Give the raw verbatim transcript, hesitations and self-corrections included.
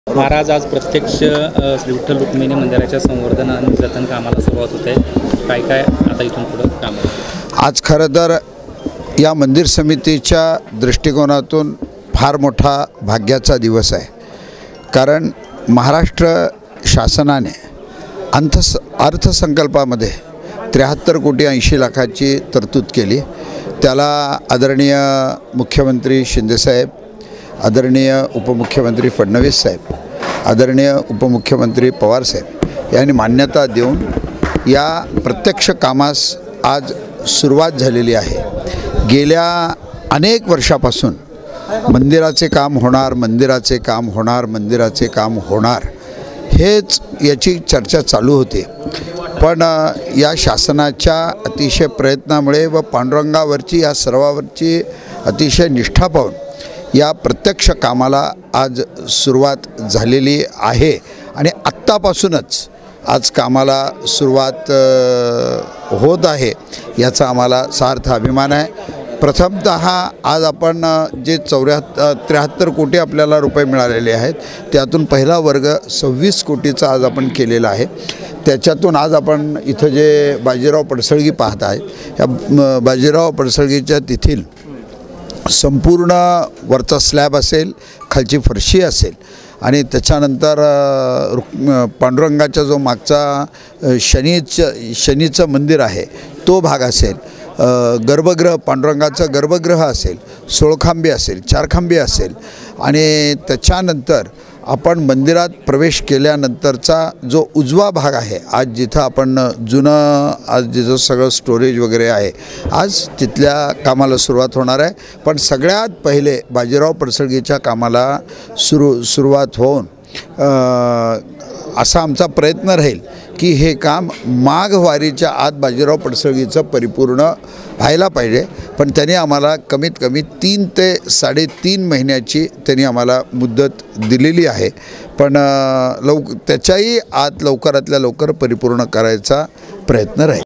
महाराज आज प्रत्यक्ष श्री विठ्ठल रुक्मिणी मंदिराच्या संवर्धन आणि जतन कामाला सुरुवात होते। काय काय आता इथून पुढे काम आहे? आज खरं तर या मंदिर समितीच्या दृष्टिकोनातून फार मोठा भाग्याचा दिवस आहे, कारण महाराष्ट्र शासनाने अंथ अर्थसंकल्पामध्ये त्र्याहत्तर कोटी ऐंशी लाखाची तरतूद केली। त्याला आदरणीय मुख्यमंत्री शिंदेसाहेब, आदरणीय उपमुख्यमंत्री फडणवीस साहेब, आदरणीय उपमुख्यमंत्री पवार साहेब यांनी मान्यता देऊन या प्रत्यक्ष कामास आज सुरुवात झालेली आहे। गेल्या अनेक वर्षापासून मंदिराचे काम होणार, मंदिराचे काम होणार, मंदिराचे काम होणार हेच याची चर्चा चालू होती। पण या शासनाच्या अतिशय प्रयत्नामुळे व पांडुरंगावरची या सर्वावरची अतिशय निष्ठा पाहून या प्रत्यक्ष कामाला आज सुरुवात झालेली आहे आणि आत्तापासूनच आज कामाला सुरुवात होत आहे, याचा आम्हाला सार्थ अभिमान आहे। प्रथमतः आज आपण जे चौऱ्याहत्तर त्र्याहत्तर कोटी आपल्याला रुपये मिळालेले आहेत, त्यातून पहिला वर्ग सव्वीस कोटीचा आज आपण केलेला आहे। त्याच्यातून आज आपण इथं जे बाजीराव पडसळगी पाहत आहे, या बाजीराव पडसळगीच्या तिथील संपूर्ण वरचा स्लॅब असेल, खालची फरशी असेल आणि त्याच्यानंतर पांडुरंगाचा जो मागचा शनीचं शनीचं मंदिर आहे तो भाग असेल, गर्भगृह पांडुरंगाचं गर्भगृह असेल, सोळखांबी असेल, चारखांबी असेल आणि त्याच्यानंतर आपण मंदिरात प्रवेश केल्यानंतरचा जो उजवा भाग आहे, आज जिथं आपण जुनं आज जिथं सगळं स्टोरेज वगैरे आहे, आज तिथल्या कामाला सुरुवात होणार आहे। पण सगळ्यात पहिले बाजीराव पडसळगीच्या कामाला सुरू सुरुवात होऊन असा आमचा प्रयत्न राहील की हे काम माघ वारीच्या आत बाजीराव पडसळगीचं परिपूर्ण व्हायला पाहिजे। पण त्यांनी आम्हाला कमीत कमी तीन ते साडेतीन महिन्याची त्यांनी आम्हाला मुदत दिलेली आहे, पण लव त्याच्याही आत लवकरातल्या लवकर परिपूर्ण करायचा प्रयत्न राहील।